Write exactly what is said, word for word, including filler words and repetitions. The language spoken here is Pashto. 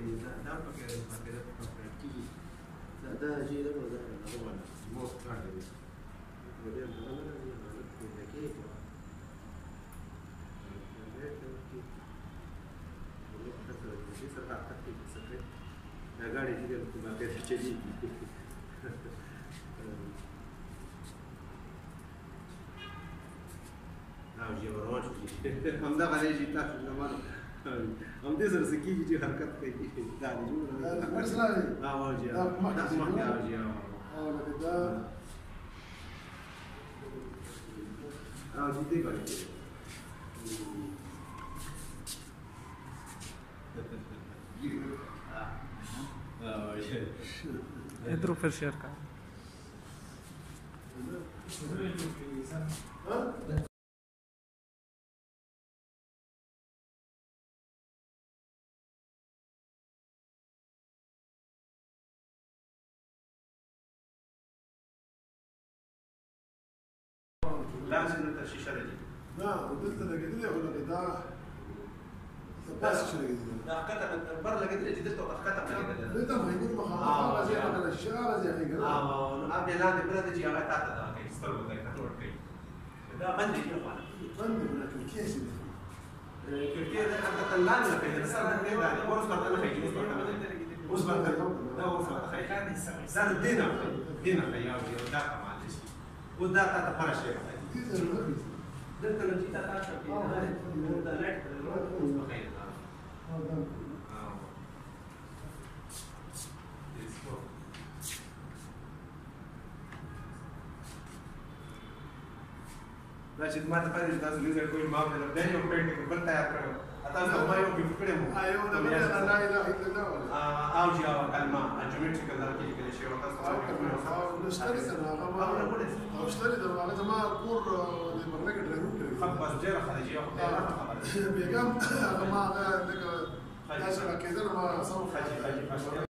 دا دا پکې ماته پکې کیږي دا دا چې دا دا روانه مو کار دی ولې دا نه دی دا کې دا ګاډي چې په ماته چلی او چې روان شي همدا غلې چې تاسو زمانه هم دې سره سکیږي چې حرکت کوي دا دې جوړه دا مثلا دا واجی دا مخکې واجی او لکه دا او دې دې کوي इधर फिर शेयर कर لازم انت الشيشه دي لا قلت لك كده ولا كده بس شيء لا كتب برا لقيت لي جدته كتب لي انت ما يقول مخاطره زي ما الشارع زي كده اه ابي لاندي بلد جي على تاتا دا كي استلو دا كتور كي دا بندي يا اخوان بندي من الكيس ده تركيا ده حتى تلاندي كده بس انا كده يعني ورس ما انا خيجي وصل وصل ده وصل خيجي صار الدين دين خيال دا معلش ودا تاتا فرش ده انت لو جيت تاتا كده ده لك خير لكن ما تفعل الناس اللي يقولوا ما بدنا بدنا يوم بينك بنت يا كرم أتاسا ما يوم بيفكروا ايوه ده لا لا اله الا الله آه أوجي أو كلمة الجميع كذا كذا كذا شيء وأتاسا أو نشتري أنا ما أو اشتري أنا أنا ما أقول لبرنامج الريموت خبز جيرة خارجية بيجام أنا ما لك ناس كذا ما صار خارجي خارجي